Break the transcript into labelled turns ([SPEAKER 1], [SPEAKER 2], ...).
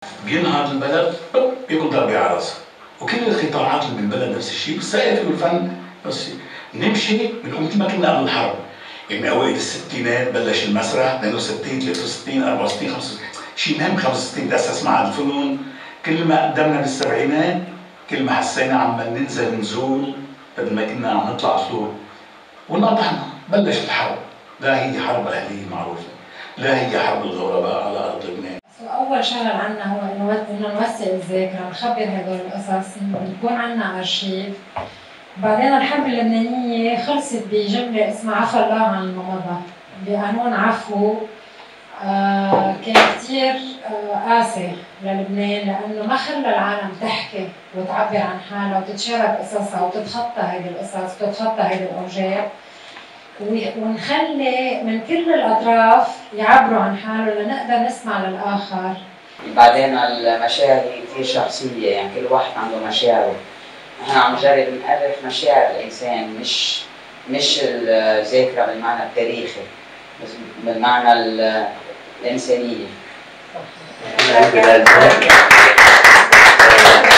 [SPEAKER 1] بينهض البلد بيكون ضربة على راسه، وكل القطاعات اللي بالبلد نفس الشيء، والثقافة والفن نفس الشيء. نمشي من مثل ما كنا قبل الحرب، يعني من اوائل الستينات بلش المسرح 62 63 64 65 شيء مهم 65 تأسس معهد الفنون. كل ما قدمنا بالسبعينات كل ما حسينا عم ننزل نزول بدل ما كنا عم نطلع فوق، وانقطعنا. بلشت الحرب، لا هي حرب اهليه معروفه، لا هي حرب الغرباء على ارض لبنان.
[SPEAKER 2] أول شغل عنا هو إنه نوثق الذاكرة، نخبر هدول القصص، يكون عنا أرشيف. بعدين الحرب اللبنانية خلصت بجملة اسمها عفى الله عن ما مضى، بقانون عفو. كان كثير قاسي للبنان، لأنه ما خلى العالم تحكي وتعبر عن حالها وتتشارك قصصها وتتخطى هذه القصص وتتخطى هذه الأوجاع، ونخلي من كل الأطراف يعبروا عن حالهم لنقدر نسمع للآخر.
[SPEAKER 3] بعدين المشاعر هي كثير شخصية، يعني كل واحد عنده مشاعره. نحن عم نجرب نعرف مشاعر الإنسان، مش الذاكرة بالمعنى التاريخي، بس بالمعنى الإنسانية.